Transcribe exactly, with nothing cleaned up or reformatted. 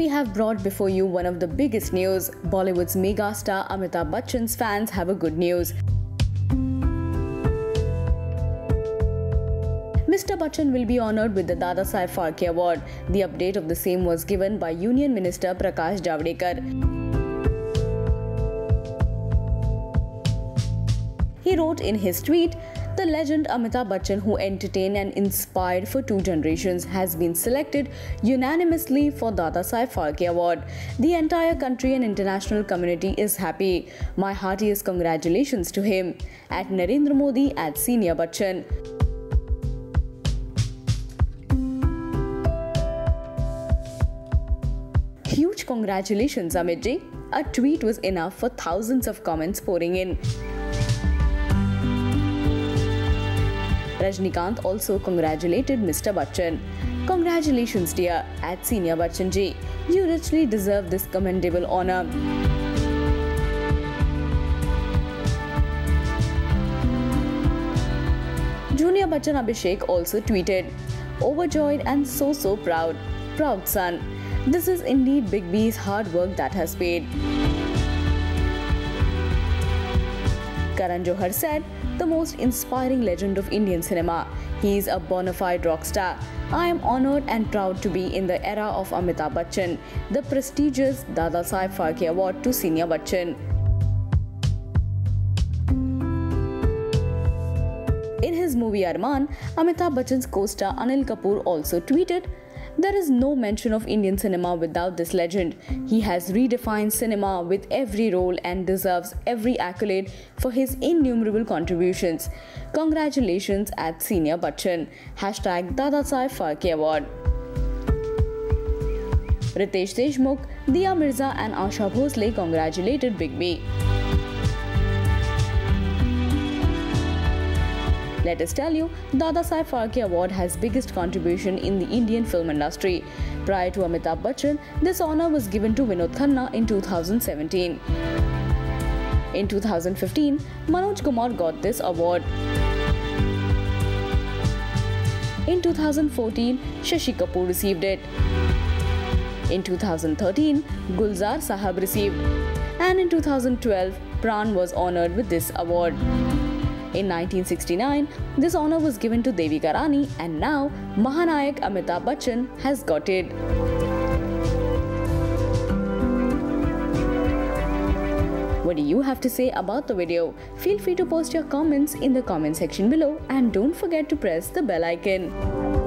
we have brought before you one of the biggest news. Bollywood's mega star Amitabh Bachchan's fans have a good news. Mister Bachchan will be honoured with the Dadasaheb Phalke Award. The update of the same was given by Union Minister Prakash Javadekar. He wrote in his tweet, "The legend Amitabh Bachchan, who entertained and inspired for two generations, has been selected unanimously for Dadasaheb Phalke Award. The entire country and international community is happy. My heartiest congratulations to him. At Narendra Modi at Senior Bachchan." Huge congratulations, Amit ji. A tweet was enough for thousands of comments pouring in. Rajnikant also congratulated Mister Bachchan. "Congratulations, dear, at Senior Bachchan ji. You richly deserve this commendable honor." Junior Bachchan Abhishek also tweeted, "Overjoyed and so so proud. Proud son. This is indeed Big B's hard work that has paid." Karan Johar said, "The most inspiring legend of Indian cinema. He is a bona fide rock star. I am honoured and proud to be in the era of Amitabh Bachchan, the prestigious Dadasaheb Phalke Award to Senior Bachchan." In his movie Armaan, Amitabh Bachchan's co-star Anil Kapoor also tweeted, "There is no mention of Indian cinema without this legend. He has redefined cinema with every role and deserves every accolade for his innumerable contributions. Congratulations at Senior Bachchan. Hashtag Dadasaheb Phalke Award." Ritesh Deshmukh, Diya Mirza and Asha Bhosle congratulated Big B. Let us tell you, Dadasaheb Phalke Award has biggest contribution in the Indian film industry. Prior to Amitabh Bachchan, this honour was given to Vinod Khanna in two thousand seventeen. In two thousand fifteen, Manoj Kumar got this award. In two thousand fourteen, Shashi Kapoor received it. In two thousand thirteen, Gulzar Sahab received. And in two thousand twelve, Pran was honoured with this award. In nineteen sixty-nine, this honour was given to Devika Rani, and now Mahanayak Amitabh Bachchan has got it. What do you have to say about the video? Feel free to post your comments in the comment section below, and don't forget to press the bell icon.